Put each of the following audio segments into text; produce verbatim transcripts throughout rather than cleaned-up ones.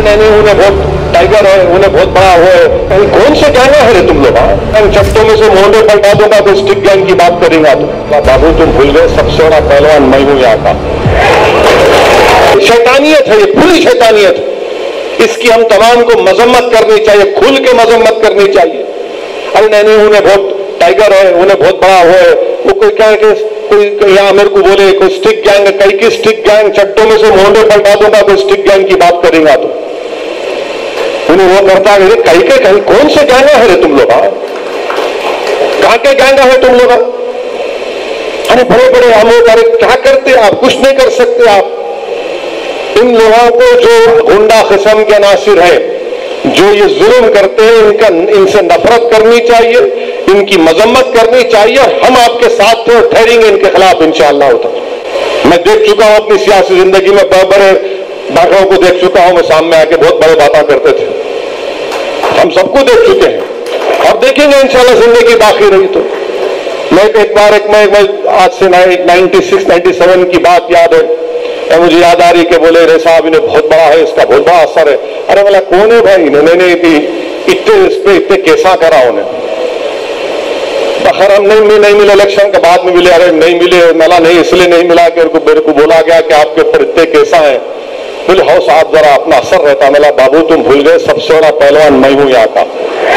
नहीं उन्हें बहुत टाइगर है, उन्हें बहुत बड़ा वो है, कौन से गैंग है रे तुम लोग? हाँ चट्टों में से मोहरे पलटा दूंगा तो स्टिक गैंग की बात करेगा तो बाबू तुम भूल गए सबसे बड़ा पहलवान मैं हूं यहाँ का। शैतानियत है, ये खुली शैतानियत है, इसकी हम तमाम को मजम्मत करनी चाहिए, खुल के मजम्मत करनी चाहिए। अरे नहीं नहीं उन्हें बहुत टाइगर है, उन्हें बहुत बड़ा वो है, वो कोई क्या है कि कोई यहाँ मेरे को बोले कोई स्टिक गैंग है, कई की स्टिक गैंग, चट्टों में से मोहरे पलटा दूंगा तो स्टिक गैंग की बात करेगा तो उन्हें वो करता है कहीं के कहीं कौन से गैंग है रे तुम लोग? कहां के गैंग है तुम लोग? अरे बड़े बड़े हम लोग, अरे क्या करते आप? कुछ नहीं कर सकते आप। इन लोगों को जो गुंडा किस्म के नासिर है, जो ये जुल्म करते हैं, इनका इनसे नफरत करनी चाहिए, इनकी मजम्मत करनी चाहिए और हम आपके साथ थे और ठहरेंगे इनके खिलाफ इंशाअल्लाह ताला। मैं देख चुका हूं अपनी सियासी जिंदगी में, बड़े बड़े बाघों को देख चुका हूं, मैं सामने आके बहुत बड़े बातें करते थे, हम सबको देख चुके हैं और देखेंगे इंशाअल्लाह जिंदगी बाकी रही तो। मैं एक बार एक मैं, मैं आज से नाइन्टी सिक्स नाइन्टी सेवन की बात याद है, मुझे याद आ रही कि बोले रे साहब इन्हें बहुत बड़ा है, इसका बहुत बड़ा असर है। अरे बोला कौन है भाई? मैंने इतने इस पे इतने कैसा करा उन्हें? खैर हम नहीं नहीं मिले, इलेक्शन के बाद में मिले। अरे नहीं मिले, मिला नहीं इसलिए नहीं मिला कि उनको मेरे को बोला गया कि आपके ऊपर इतने कैसा है। बोले हो साहब जरा अपना असर रहता। मिला बाबू तुम भूल गए सबसे बड़ा पहलवान मैं हूं यहाँ का,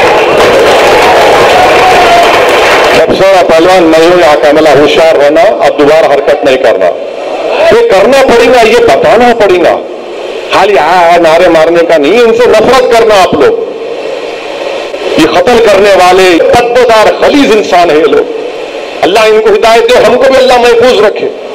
सबसे बड़ा पहलवान मैं हूं यहाँ का। मिला होशियार रहना, अब दोबारा हरकत नहीं करना। ये करना पड़ेगा, ये बताना पड़ेगा, खाली आ नारे मारने का नहीं। इनसे नफरत करना आप लोग, ये कत्ल करने वाले बदबूदार खलीज इंसान है ये लोग। अल्लाह इनको हिदायत दे, हमको भी अल्लाह महफूज रखे।